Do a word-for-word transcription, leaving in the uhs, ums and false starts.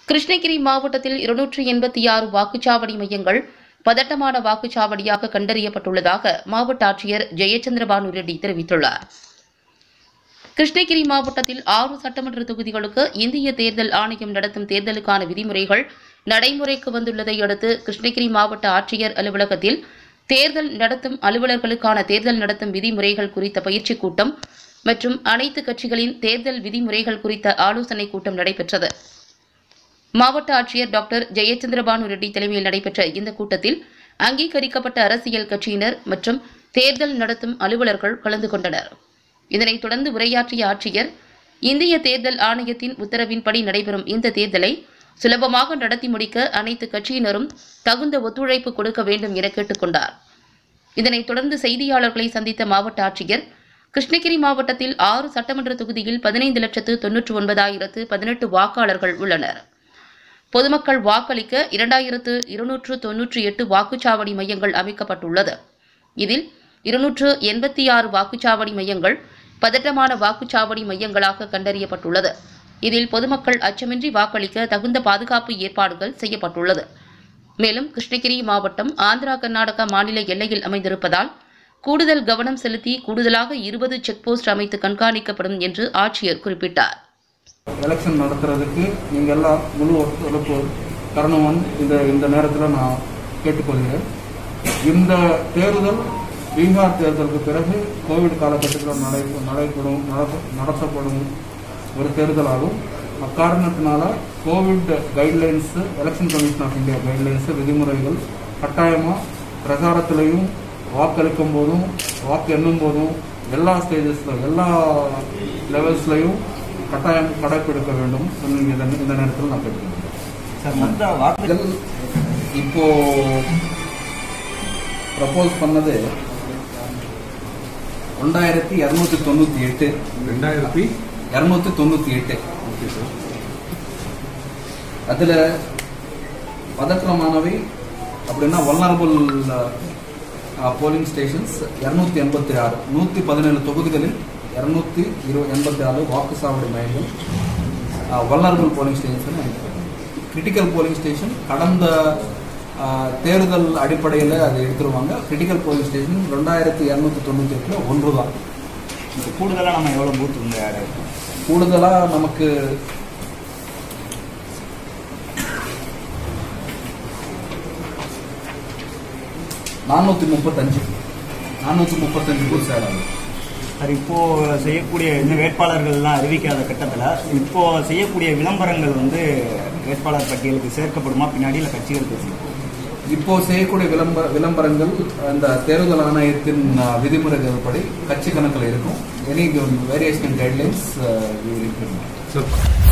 கிருஷ்ணகிரி மாவட்டத்தில் இருநூற்று எண்பத்தி ஆறு வாக்குச்சாவடி மையங்கள் பதட்டமான வாக்குச்சாவடியாக கண்டறியப்பட்டுள்ளதாக மாவட்ட ஆட்சியர் ஜெயச்சந்திரபானு ரெட்டி தெரிவித்துள்ளார். கிருஷ்ணகிரி மாவட்டத்தில் ஆறு சட்டமன்ற தொகுதிகளுக்கு இந்திய தேர்தல் ஆணையம் நடத்தும் தேர்தலுக்கான விதிமுறைகள் நடைமுறைக்கு வந்துள்ளதை அடுத்து கிருஷ்ணகிரி மாவட்ட ஆட்சியர் அலுவலகத்தில் தேர்தல் நடத்தும் அலுவலர்களுக்கான தேர்தல் நடத்தும் விதிமுறைகள் குறித்த பயிற்சிக் கூட்டம் மற்றும் அனைத்து கட்சிகளின் தேர்தல் விதிமுறைகள் குறித்த ஆலோசனைக் கூட்டம் நடைபெற்றது. மாவட்ட ஆட்சியர் டாக்டர் ஜெயச்சந்திரபானு ரெட்டி தலைமையில் நடைபெற்ற இந்த கூட்டத்தில் அங்கீகரிக்கப்பட்ட அரசியல் கட்சியினர் மற்றும் தேர்தல் நடத்தும் அலுவலர்கள் கலந்து கொண்டனர். இதனைத் தொடர்ந்து உரையாற்றிய ஆட்சியர், இந்திய தேர்தல் ஆணையத்தின் உத்தரவின்படி நடைபெறும் இந்த தேர்தலை சுலபமாக நடத்தி முடிக்க அனைத்து கட்சியினரும் தகுந்த ஒத்துழைப்பு கொடுக்க வேண்டும் என கேட்டுக் கொண்டார். இதனைத் தொடர்ந்து செய்தியாளர்களை சந்தித்த மாவட்ட ஆட்சியர், கிருஷ்ணகிரி மாவட்டத்தில் ஆறு சட்டமன்ற தொகுதியில் பதினைந்து லட்சத்து தொன்னூற்று ஒன்பதாயிரத்து பதினெட்டு வாக்காளர்கள் உள்ளனர். பொதுமக்கள் வாக்களிக்க இரண்டாயிரத்து இருநூற்று தொன்னூற்றி எட்டு வாக்குச்சாவடி மையங்கள் அமைக்கப்பட்டுள்ளது. இதில் இருநூற்று எண்பத்தி ஆறு வாக்குச்சாவடி மையங்கள் பதட்டமான வாக்குச்சாவடி மையங்களாக கண்டறியப்பட்டுள்ளது. இதில் பொதுமக்கள் அச்சமின்றி வாக்களிக்க தகுந்த பாதுகாப்பு ஏற்பாடுகள் செய்யப்பட்டுள்ளது. மேலும் கிருஷ்ணகிரி மாவட்டம் ஆந்திரா கர்நாடகா மாநில எல்லையில் அமைந்திருப்பதால் கூடுதல் கவனம் செலுத்தி கூடுதலாக இருபது செக் போஸ்ட் அமைத்து கண்காணிக்கப்படும் என்று ஆட்சியர் குறிப்பிட்டார். எலெக்ஷன் நடத்துறதுக்கு நீங்கள் எல்லாம் முழு ஒத்துழைப்பு தரணும் இந்த இந்த நேரத்தில் நான் கேட்டுக்கொள்கிறேன். இந்த தேர்தல் பீகார் தேர்தலுக்கு பிறகு கோவிட் காலகட்டத்தில் நடை நடைபெறும் நடத்தப்படும் ஒரு தேர்தலாகும். அக்காரணத்தினால Covid guidelines, election commission of India guidelines, விதிமுறைகள் கட்டாயமாக பிரச்சாரத்திலையும் வாக்களிக்கும் போதும் வாக்கு எண்ணும் போதும் எல்லா ஸ்டேஜஸில் எல்லா லெவல்ஸ்லையும் கட்டாயம் கடைபிடிக்க வேண்டும். இந்த நேரத்தில் நான் கேட்டுக்கிறேன். இப்போ ப்ரப்போஸ் பண்ணது ரெண்டாயிரத்தி இருநூத்தி தொண்ணூத்தி எட்டு ரெண்டாயிரத்தி இருநூத்தி தொண்ணூத்தி எட்டு அதுல பதற்றமானவை அப்படின்னா வல்னரபிள் போலிங் ஸ்டேஷன்ஸ் இருநூத்தி எண்பத்தி ஆறு நூத்தி பதினேழு தொகுதிகளில் இருநூத்தி எண்பத்தி ஆறு வாக்குச்சாவடி மையங்கள் vulnerable polling station. Critical polling station கடந்த தேர்தல் அடிப்படையில் அதை எடுத்துருவாங்க. கிரிட்டிக்கல் போலிங் ஸ்டேஷன் ரெண்டாயிரத்தி இருநூத்தி தொண்ணூத்தி எட்டுல ஒன்று தான். கூடுதலாக நம்ம எவ்வளோ பூத் உண்டு? கூடுதலாக நமக்கு நானூற்றி முப்பத்தஞ்சு நானூற்றி முப்பத்தஞ்சு பூத் சேராது. அது இப்போ செய்யக்கூடிய இந்த வேட்பாளர்கள்லாம் அறிவிக்காத கட்டத்தில் இப்போ செய்யக்கூடிய விளம்பரங்கள் வந்து வேட்பாளர் பட்டியலுக்கு சேர்க்கப்படுமா பின்னாடி இல்லை கட்சிகளுக்கு சேர்க்கும்? இப்போ செய்யக்கூடிய விளம்பர விளம்பரங்கள் அந்த தேர்தல் ஆணையத்தின் விதிமுறைகள் படி கட்சி கணக்கில் இருக்கும். Any variation guidelines